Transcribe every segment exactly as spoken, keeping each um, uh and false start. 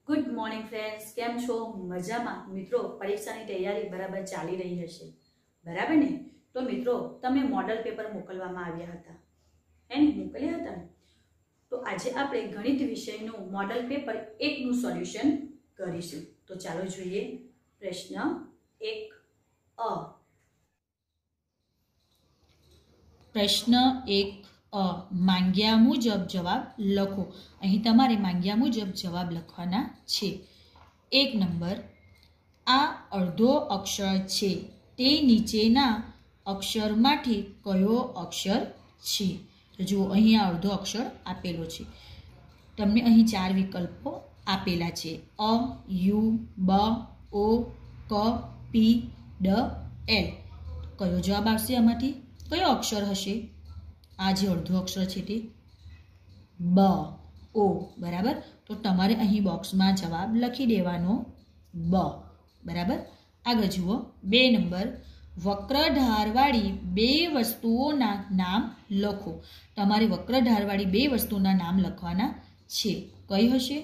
Good morning friends, केम छो? मजामां? मित्रों, परीक्षानी तैयारी बराबर चाली रही हशे, बराबर ने? तो मित्रों, तमे मॉडल पेपर मोकलवामां आव्या हता, एने मोकल्या हता ने? तो आजे आपणे गणित विषयनुं मॉडल पेपर एक नुं सोल्यूशन करीशुं। तो चालो जोईए प्रश्न एक अ। प्रश्न एक अ मांग्या मुजब जवाब लखो। अहीं तमारे मांग्या मुजब जवाब लखवाना छे। एक नंबर, आ अर्धो अक्षर छे ते नीचेना अक्षरमांथी कयो अक्षर छे? तो जुओ अहीं आ अर्धो अक्षर आपेलो छे। तमने अहीं चार विकल्पो आपेला छे, अ, यु, ब, ओ, क, पी, ड, एल। कयो जवाब आवशे आमांथी? कयो अक्षर हशे? आ जे अर्धो अक्षर छे ते ब, ओ, बराबर। तो तमारे अहीं बॉक्समां जवाब लखी देवानो ब, बराबर। आगळ जुओ बे नंबर, वक्र ढारवाળી बे वस्तुओना नाम लखो। तमारे वक्र ढारवाળી बे वस्तुना नाम लखवाना छे। कई हशे?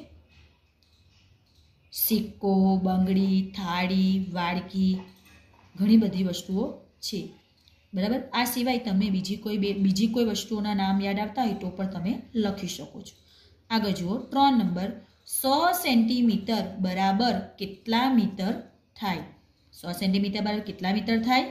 सिक्को, बंगड़ी, थाળી, वाड़की, घणी बधी वस्तुओ छे, बराबर। आ सिवाय तमे बीजी कोई बीजी कोई वस्तुओना नाम याद आवता होय तो पण तमे लखी शको छो। आगळ जुओ त्रण नंबर, सौ सेंटीमीटर बराबर केटला मीटर थाय? सौ सेंटीमीटर बराबर केटला मीटर थाय?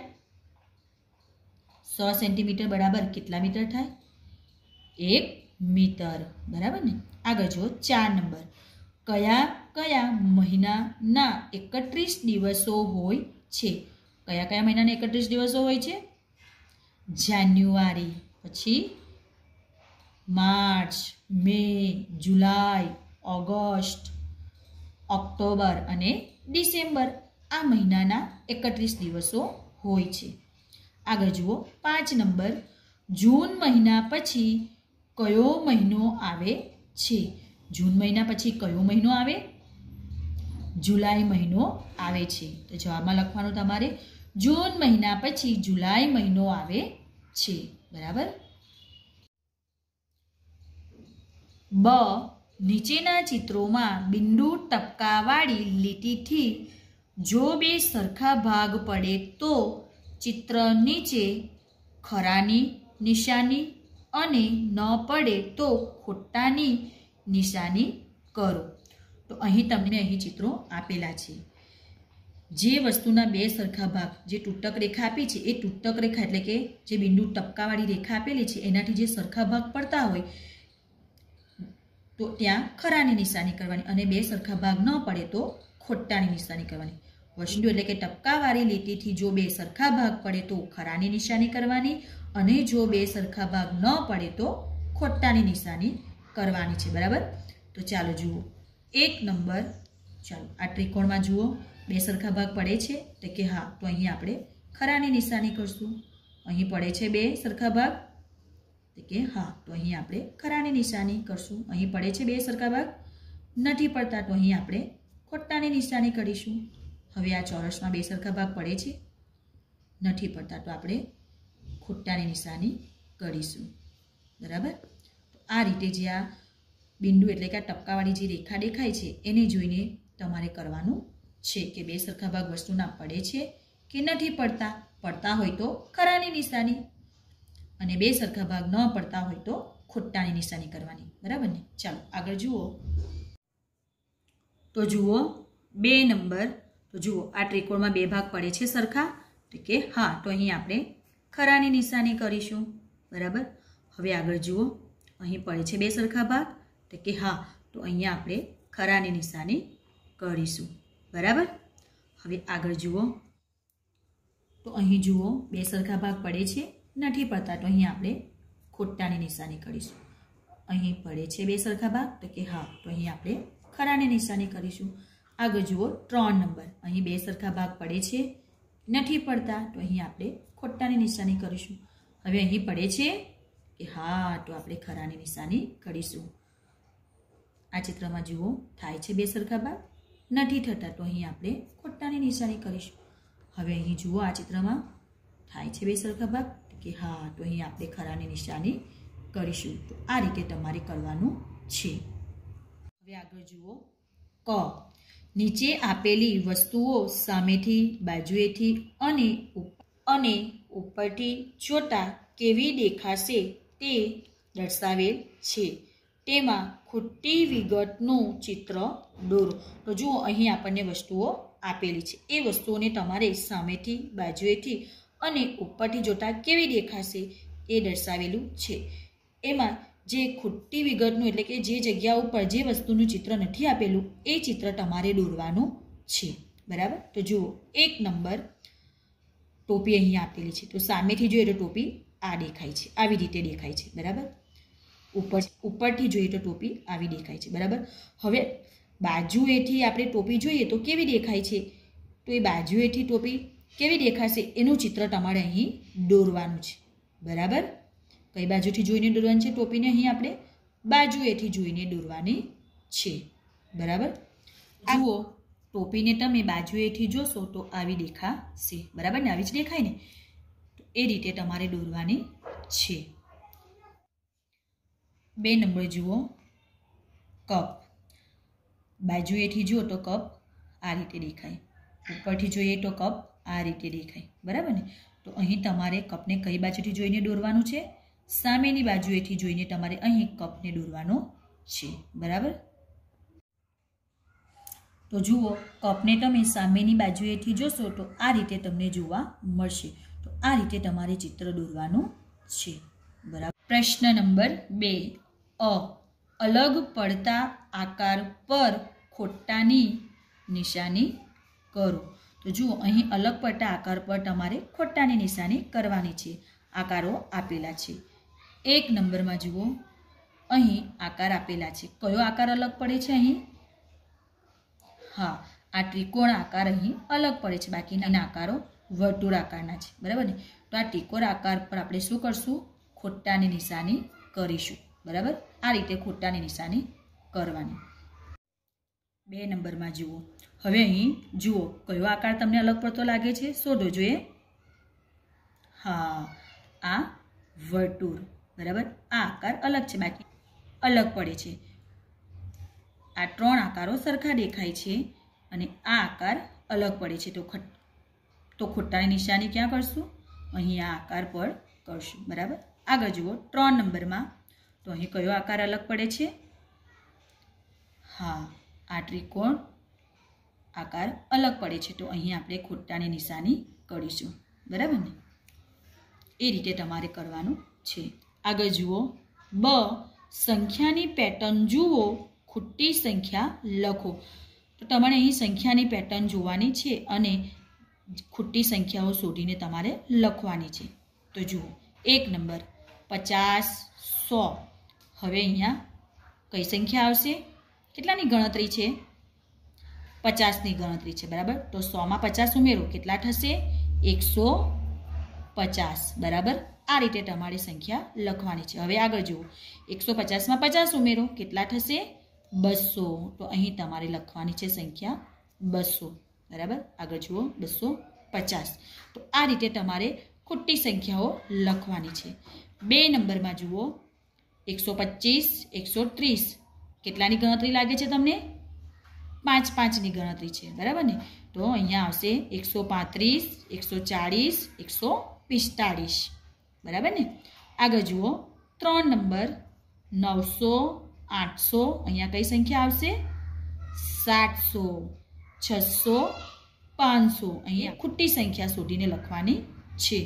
सौ सेंटीमीटर बराबर केटला मीटर थाय? एक मीटर, बराबर ने? आगळ जुओ चार नंबर, कया कया महीनाना एकत्रीस दिवसो होय छे? कया कया महीनाना एकत्रीस दिवसो होय छे? जान्युआरी, पछी March, May, July, August, October अने डिसेम्बर। आ महीनाना एकत्रीस दिवसो होय छे। आगळ जुओ पांच नंबर, जून महीना पछी कयो महीनो आवे छे? जून महीना पछी कयो महीनो आवे? जुलाई महीनो आवे छे। तो जवाबमां लखवानुं तमारे जून महीना पछी जुलाई महीनो आवे छे, बराबर। ब, नीचेना चित्रोमां बिंदु टपकावाળી લીટીથી जो बे सरखा भाग पड़े तो चित्र नीचे खरानी निशानी अने न पड़े तो खोटानी निशानी करो। तो अहीं तमने अहीं चित्रों आपेला छे। जे वस्तुना बे सरखा भाग, जे तूटक रेखा आपी छे ए तूटक रेखा एटले के जे बिंदु टपकावाળી रेखा आपेली छे एनाथी जे सरखा भाग पड़ता होय तो त्यां खरानी निशानी करवानी अने बे सरखा भाग न पड़े तो खोटानी निशानी करवानी। वस्तु एटले के टपकावाળી લીટીથી जो बे सरखा भाग पड़े तो खरानी निशानी करवानी अने जो बे सरखा भाग न पड़े तो खोटानी निशानी करवानी छे, बराबर। तो चालो जुओ एक नंबर, चालो आ त्रिकोणमां जुओ बे सरखा भाग पड़े छे तो के हाँ, तो अहीं आपणे खरानी निशानी करशुं। अहीं पड़े छे बे सरखा भाग तो के हाँ, तो अहीं आपणे खरानी निशानी करशुं। अहीं पड़े छे बे सरखा भाग, नथी पड़ता तो अहीं आपणे खोटानी निशानी करीशुं। हवे आ चौरसमां बे सरखा भाग पड़े छे, नथी पड़ता तो आपणे खोटानी निशानी करीशुं, बराबर। तो आ रीते जे आ बिंदु एटले के आ टपकावाળી जे रेखा देखाय छे एने जोईने तमारे करवानुं छे के बे सरखा भाग वस्तुना पड़े छे के नथी पड़ता। पड़ता होय तो खरानी निशानी अने बे सरखा भाग न पड़ता होय तो खोटानी निशानी करवानी, बराबर ने? चालो आगळ जुओ। तो जुओ बे नंबर, तो जुओ आ त्रिकोणमां बे भाग पड़े छे सरखा तो के हाँ, तो अहीं आपणे खरानी निशानी करीशुं, बराबर। हवे आगळ जुओ, अहीं पड़े छे बे सरखा भाग तो के हाँ, तो अहींया आपणे खरानी निशानी करीशुं, बराबर। हवे आगळ जुओ, तो अहीं जुओ बे सरखा भाग पड़े छे, नथी पड़ता तो अहीं आपणे खोटानी निशानी करीशुं। अहीं पड़े छे बे सरखा भाग तो के हाँ, तो अहीं आपणे खरानी निशानी करीशुं। आगळ जुओ त्रण नंबर, अहीं बे सरखा भाग पड़े छे, नथी पड़ता तो अहीं आपणे खोटानी निशानी करीशुं। हवे अहीं पड़े छे के हाँ, तो आपणे खरानी निशानी करीशुं। आ चित्रमां जुओ थाय छे बे सरखा भाग, नथी थता तो अहीं आपणे खोटानी निशानी करीशुं। हवे अहीं जुओ आ चित्रमां थाय छे बे सरखा भाग के हाँ, तो अहीं आपणे खरानी निशानी करीशुं। तो आ रीते तमारे करवानुं छे। हवे आगळ जुओ ક નીચે આપેલી વસ્તુઓ સામેથી બાજુએથી અને અને ઉપરથી જોતા કેવી દેખાશે તે દર્શાવેલ છે. તેમાં ખોટી વિગતનું ચિત્ર દોરો. તો જુઓ અહીં આપણને વસ્તુઓ આપેલી છે. એ વસ્તુઓને તમારે સામેથી બાજુએથી અને ઉપરથી જોતા કેવી દેખાશે એ દર્શાવેલું છે. એમાં જે ખોટી વિગતનું એટલે કે જે જગ્યા ઉપર જે વસ્તુનું ચિત્ર નથી આપેલું એ ચિત્ર તમારે દોરવાનું છે. બરાબર. તો જુઓ એક નંબર ટોપી અહીં આપેલી છે. તો સામેથી જોઈએ તો ટોપી આ દેખાય છે, આવી રીતે દેખાય છે. બરાબર. ઉપર ઉપરથી જોઈએ તો ટોપી આવી દેખાય છે. બરાબર. હવે બાજુએથી આપણે ટોપી જોઈએ તો કેવી દેખાય છે, તો એ બાજુએથી ટોપી કેવી દેખાશે એનું ચિત્ર તમારે અહીં દોરવાનું છે. બરાબર. કઈ બાજુથી જોઈને દોરવાની છે ટોપીને? અહીં આપણે બાજુએથી જોઈને દોરવાની છે. બરાબર. જુઓ ટોપીને તમે બાજુએથી જોશો તો આવી દેખાશે. બરાબર ને? આવી જ દેખાય ને? તો એ રીતે તમારે દોરવાની છે. બે નંબર જુઓ કપ. બાજુએથી જુઓ તો કપ આ રીતે દેખાય, ઉપરથી જોઈએ તો કપ આ રીતે દેખાય. બરાબર ને? તો અહીં તમારે કપને કઈ બાજુથી જોઈને દોરવાનું છે? સામેની બાજુએથી જોઈને તમારે અહીં કપને દોરવાનો છે. બરાબર. તો જુઓ કપને તમે સામેની બાજુએથી જોશો તો આ રીતે તમને જોવા મળશે. તો આ રીતે તમારે ચિત્ર દોરવાનું છે. બરાબર. પ્રશ્ન નંબર બે અ અલગ પડતા આકાર પર ખોટાની નિશાની કરો. તો જુઓ અહીં અલગ પડતા આકાર પર તમારે ખોટાની નિશાની કરવાની છે. આકારો આપેલા છે. એક નંબરમાં જુઓ અહીં આકાર આપેલા છે. કયો આકાર અલગ પડે છે અહીં? હા, આ ત્રિકોણ આકાર અહીં અલગ પડે છે. બાકીના આકારો વર્તુળ આકારના છે. બરાબર ને? તો આ ત્રિકોણ આકાર પર આપણે શું કરશું? ખોટાની નિશાની કરીશું. બરાબર. આ રીતે ખોટાની નિશાની કરવાની. બે નંબરમાં જુઓ. હવે અહીં જુઓ કયો આકાર તમને અલગ પડતો લાગે છે, શોધો જોઈએ. હા, આ વર્તુળ. બરાબર. આ આકાર અલગ છે, બાકી અલગ પડે છે. આ ત્રણ આકારો સરખા દેખાય છે અને આ આકાર અલગ પડે છે. તો તો ખોટાની નિશાની ક્યાં કરશું? અહીં આ આકાર પર કરશું. બરાબર. આગળ જુઓ ત્રણ નંબરમાં. તો અહીં કયો આકાર અલગ પડે છે? હા, આ ત્રિકોણ આકાર અલગ પડે છે. તો અહીં આપણે ખોટાની નિશાની કરીશું. બરાબર ને? એ રીતે તમારે કરવાનું છે. આગળ જુઓ બ સંખ્યાની પેટર્ન જુઓ, ખોટી સંખ્યા લખો. તો તમારે અહીં સંખ્યાની પેટર્ન જોવાની છે અને ખોટી સંખ્યાઓ શોધીને તમારે લખવાની છે. તો જુઓ એક નંબર પચાસ, સો. હવે અહીંયા કઈ સંખ્યા આવશે? કેટલાની ગણતરી છે? પચાસની ગણતરી છે. બરાબર. તો સોમાં પચાસ ઉમેરો કેટલા થશે? એકસો પચાસ. બરાબર. આ રીતે તમારે સંખ્યા લખવાની છે. હવે આગળ જુઓ એકસો પચાસમાં પચાસ ઉમેરો કેટલા થશે? બસો. તો અહીં તમારે લખવાની છે સંખ્યા બસો. બરાબર. આગળ જુઓ બસો પચાસ. તો આ રીતે તમારે ખોટી સંખ્યાઓ લખવાની છે. બે નંબરમાં જુઓ એકસો પચીસ, એકસો ત્રીસ. કેટલાની ગણતરી લાગે છે તમને? પાંચ પાંચની ગણતરી છે. બરાબર ને? તો અહીંયા આવશે એકસો પાંત્રીસ, એકસો ચાળીસ, એકસો પિસ્તાળીસ. બરાબર ને? આગળ જુઓ ત્રણ નંબર નવસો, આઠસો. અહીંયા કઈ સંખ્યા આવશે? સાતસો, છસો, પાંચસો. અહીંયા ખોટી સંખ્યા શોધીને લખવાની છે.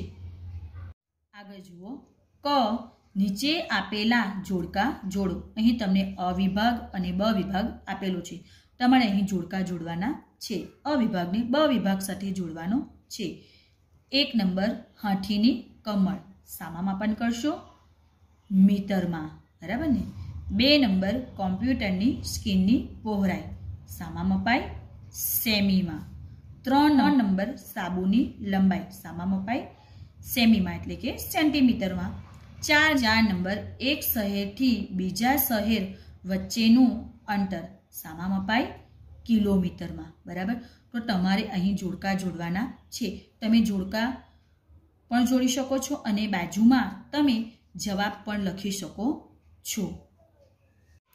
આગળ જુઓ ક નીચે આપેલા જોડકા જોડો. અહીં તમને અ વિભાગ અને બ વિભાગ આપેલો છે. તમારે અહીં જોડકા જોડવાના છે. અ વિભાગને બ વિભાગ સાથે જોડવાનો છે. એક નંબર હાથીની કમર. સામા માપન કરશો? મીટરમાં. બરાબર ને? બે નંબર કોમ્પ્યુટરની સ્ક્રીનની પહોળાઈ. સામા મપાય? સેમીમાં. ત્રણ નંબર સાબુની લંબાઈ. સામા મપાય? સેમીમાં એટલે કે સેન્ટીમીટરમાં. ચાર ચાર નંબર એક શહેરથી બીજા શહેર વચ્ચેનું અંતર. સામા મપાય? કિલોમીટરમાં. બરાબર. તો તમારે અહીં જોડકા જોડવાના છે. તમે જોડકા પણ જોડી શકો છો અને બાજુમાં તમે જવાબ પણ લખી શકો છો.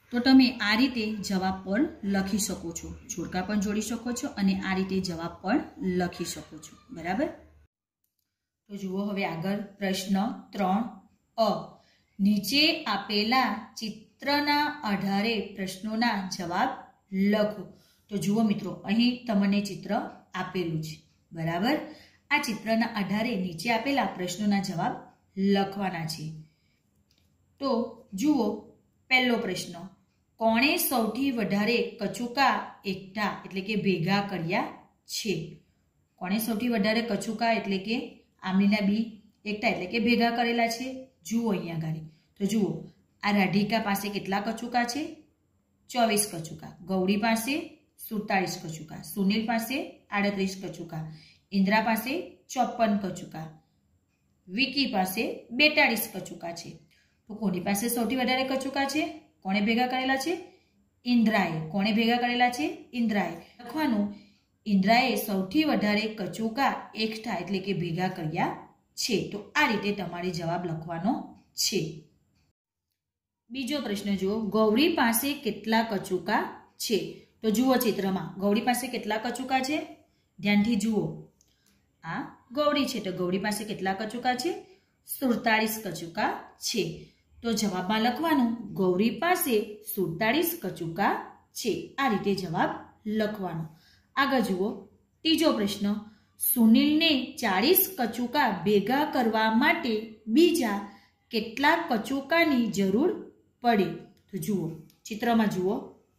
તો તમે આ રીતે જવાબ પણ લખી શકો છો, જોડકા પણ જોડી શકો છો અને આ રીતે જવાબ પણ લખી શકો છો, બરાબર। તો જુઓ હવે આગળ પ્રશ્ન ત્રણ અ, નીચે આપેલા ચિત્રના આધારે પ્રશ્નોના જવાબ લખો। તો જુઓ મિત્રો, અહીં તમને ચિત્ર આપેલું છે, બરાબર। આ ચિત્રના આધારે નીચે આપેલા પ્રશ્નોના જવાબ લખવાના છે। તો જુઓ પહેલો પ્રશ્ન, કોણે સૌથી વધારે કચુકા એકઠા એટલે કે ભેગા કર્યા છે? કોણે સૌથી વધારે કચુકા એટલે કે આંબલીના બી એકઠા એટલે કે ભેગા કરેલા છે? જુઓ અહીંયા આગળ, તો જુઓ આ રાધિકા પાસે કેટલા કચુકા છે? ચોવીસ કચુકા। ગૌરી પાસે સુડતાલીસ કચુકા, સુનિલ પાસે આડત્રીસ કચુકા, ઇન્દ્રા પાસે ચોપન કચુકા, વિકી પાસે બેતાળીસ કચુકા છે। તો કોની પાસે સૌથી વધારે કચુકા છે? કોણે ભેગા કરેલા છે? ઇન્દ્રાએ। કોણે ભેગા કરેલા છે? ઇન્દ્રાએ। લખવાનું, ઇન્દ્રાએ સૌથી વધારે કચુકા એકઠા એટલે કે ભેગા કર્યા છે। તો આ રીતે તમારે જવાબ લખવાનો છે। બીજો પ્રશ્ન જુઓ, ગૌરી પાસે કેટલા કચુકા છે? તો જુઓ ચિત્રમાં ગૌરી પાસે કેટલા કચુકા છે? ધ્યાનથી જુઓ, આ ગૌરી છે તો ગૌરી પાસે કેટલા કચુકા છે? સુડતાલીસ કચુકા છે। તો જવાબમાં લખવાનું, ગૌરી પાસે સુડતાલીસ કચુકા છે। આ રીતે જવાબ લખવાનો। આગળ જુઓ ત્રીજો પ્રશ્ન, સુનિલને ચાલીસ કચુકા ભેગા કરવા માટે બીજા કેટલા કચુકાની જરૂર પડે? તો જુઓ ચિત્રમાં જુઓ,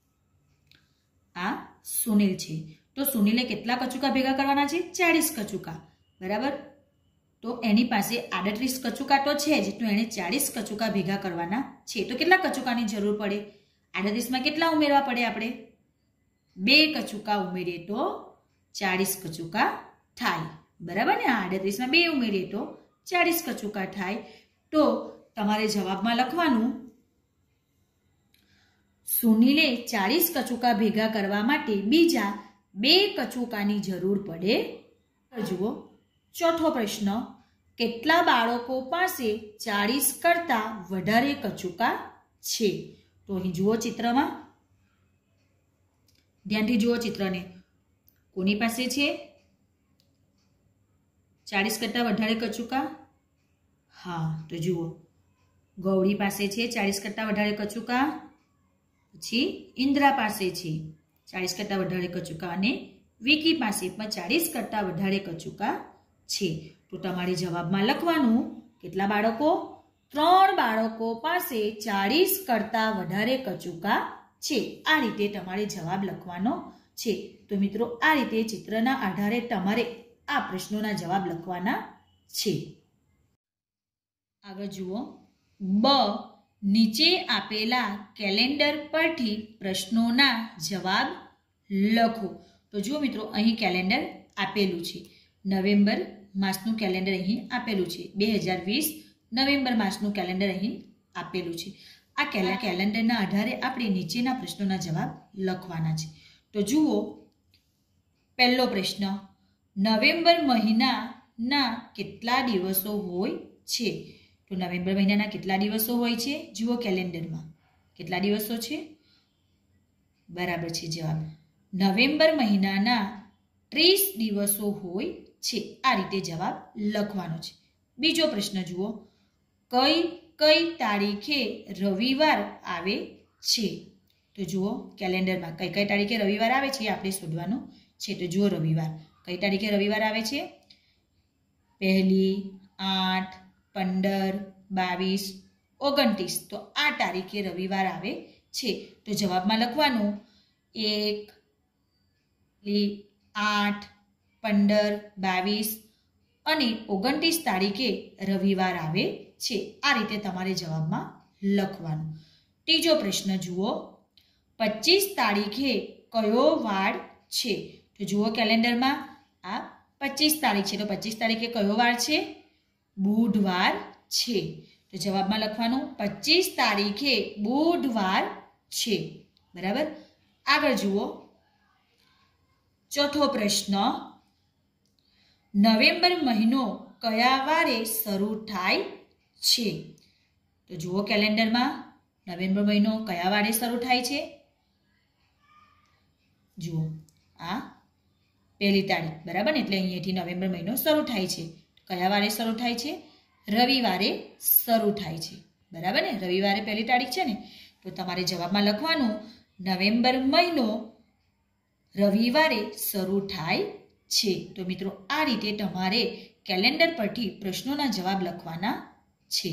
આ સુનિલ છે તો સુનિલે કેટલા કચુકા ભેગા કરવાના છે? ચાલીસ કચુકા, બરાબર। તો એની પાસે આડત્રીસ કચુકા તો છે જ, તો એને ચાલીસ કચુકા ભેગા કરવાના છે। તો કેટલા કચુકાની જરૂર પડે? આડત્રીસમાં કેટલા ઉમેરવા પડે આપણે? બે કચુકા ઉમેરીએ તો ચાલીસ કચુકા થાય, બરાબર ને? આડત્રીસમાં બે ઉમેરીએ તો ચાલીસ કચુકા થાય। તો તમારે જવાબમાં લખવાનું, સુનિલે ચાલીસ કચુકા ભેગા કરવા માટે બીજા બે કચુકાની જરૂર પડે। જુઓ ચોથો પ્રશ્ન, કેટલા બાળકો પાસે ચાલીસ કરતા વધારે કચુકા છે? તો અહીં જુઓ ચિત્રમાં, ધ્યાનથી જુઓ ચિત્રને, કોની પાસે છે ચાલીસ કરતા વધારે કચુકા? હા, તો જુઓ ગૌરી પાસે છે ચાલીસ કરતા વધારે કચુકા, પછી ઇન્દ્રા પાસે છે ચાલીસ કરતા વધારે કચુકા અને વિકી પાસે પણ ચાલીસ કરતા વધારે કચુકા છે। તો તમારે જવાબમાં લખવાનું, કેટલા બાળકો? ત્રણ બાળકો પાસે ચાલીસ કરતા વધારે કચુકા છે। આ રીતે તમારે જવાબ લખવાનો છે। તો મિત્રો આ રીતે ચિત્રના આધારે તમારે આ પ્રશ્નોના જવાબ લખવાના છે। આગળ જુઓ બ, નીચે આપેલા કેલેન્ડર પરથી પ્રશ્નોના જવાબ લખો। તો જુઓ મિત્રો, અહીં કેલેન્ડર આપેલું છે, નવેમ્બર માસનું કેલેન્ડર અહીં આપેલું છે, બે હજાર વીસ નવેમ્બર માસનું કેલેન્ડર અહીં આપેલું છે। આ કેલેન્ડરના આધારે આપણે નીચેના પ્રશ્નોના જવાબ લખવાના છે। તો જુઓ પહેલો પ્રશ્ન, નવેમ્બર મહિનાના કેટલા દિવસો હોય છે? તો નવેમ્બર મહિનાના કેટલા દિવસો હોય છે? જુઓ કેલેન્ડરમાં કેટલા દિવસો છે? બરાબર છે જવાબ, નવેમ્બર મહિનાના ત્રીસ દિવસો હોય છે। આ રીતે જવાબ લખવાનો છે। બીજો પ્રશ્ન જુઓ, કઈ કઈ તારીખે રવિવાર આવે છે? તો જુઓ કેલેન્ડરમાં કઈ કઈ તારીખે રવિવાર આવે છે આપણે શોધવાનું છે। તો જુઓ રવિવાર, કઈ તારીખે રવિવાર આવે છે? પહેલી, આઠ, પંદર, બાવીસ, ઓગણત્રીસ, તો આ તારીખે રવિવાર આવે છે। તો જવાબમાં લખવાનું, એક, આઠ, પંદર, બાવીસ અને ઓગણત્રીસ તારીખે રવિવાર આવે છે। આ રીતે તમારે જવાબમાં લખવાનું। ત્રીજો પ્રશ્ન જુઓ, પચીસ તારીખે કયો વાર છે? તો જુઓ કેલેન્ડરમાં આ પચીસ તારીખ છે, તો પચીસ તારીખે કયો વાર છે? બુધવાર છે। તો જવાબમાં લખવાનું, પચીસ તારીખે બુધવાર છે, બરાબર। આગળ જુઓ ચોથો પ્રશ્ન, નવેમ્બર મહિનો કયા વારે શરૂ થાય છે? તો જુઓ કેલેન્ડરમાં નવેમ્બર મહિનો કયા વારે શરૂ થાય છે? જુઓ, આ પહેલી તારીખ, બરાબર ને? એટલે અહીંયાથી નવેમ્બર મહિનો શરૂ થાય છે. કયા વારે શરૂ થાય છે? રવિવારે શરૂ થાય છે, બરાબર ને? રવિવારે પહેલી તારીખ છે ને, તો તમારે જવાબમાં લખવાનું નવેમ્બર મહિનો રવિવારે શરૂ થાય છે. તો મિત્રો, આ રીતે તમારે કેલેન્ડર પરથી પ્રશ્નોના જવાબ લખવાના છે.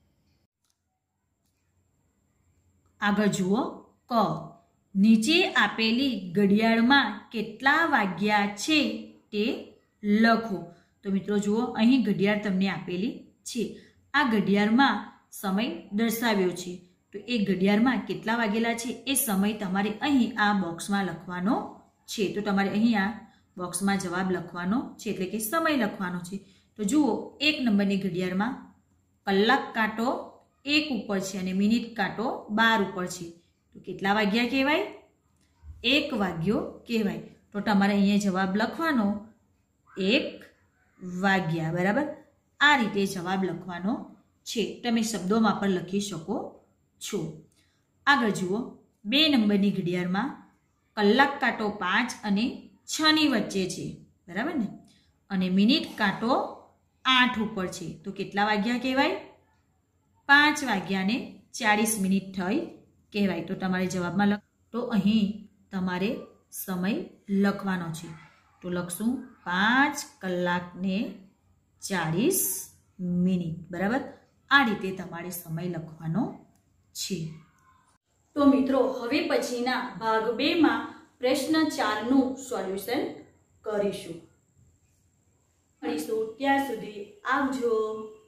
આગળ જુઓ, ક. નીચે આપેલી ઘડિયાળમાં કેટલા વાગ્યા છે તે લખો. તો મિત્રો જુઓ, અહીં ઘડિયાળ તમને આપેલી છે. આ ઘડિયાળમાં સમય દર્શાવ્યો છે. તો એ ઘડિયાળમાં કેટલા વાગેલા છે એ સમય તમારે અહીં આ બોક્સમાં લખવાનો છે. તો તમારે અહીં આ બોક્સમાં જવાબ લખવાનો છે, એટલે કે સમય લખવાનો છે. તો જુઓ, એક નંબરની ઘડિયાળમાં કલાક કાંટો એક ઉપર છે અને મિનિટ કાંટો બાર ઉપર છે. તો કેટલા વાગ્યા કહેવાય? એક વાગ્યો કહેવાય. તો તમારે અહીંયા જવાબ લખવાનો એક વાગ્યા, બરાબર? આ રીતે જવાબ લખવાનો છે. તમે શબ્દોમાં પણ લખી શકો છો. આગળ જુઓ, બે નંબરની ઘડિયાળમાં કલાક કાંટો પાંચ અને છ ની વચ્ચે છે, બરાબર ને? અને મિનિટ કાંટો આઠ ઉપર છે. તો કેટલા વાગ્યા કહેવાય? પાંચ વાગ્યા ને ચાલીસ મિનિટ થઈ કહેવાય. તો તમારે જવાબમાં લખ તો અહીં તમારે સમય લખવાનો છે. તો લખશું પાંચ કલાક ને ચાલીસ મિનિટ, બરાબર? આ રીતે તમારે સમય લખવાનો છે. તો મિત્રો, હવે પછીના ભાગ બે માં પ્રશ્ન ચાર નું સોલ્યુશન કરીશું. મળીશું, ત્યાં સુધી આવજો.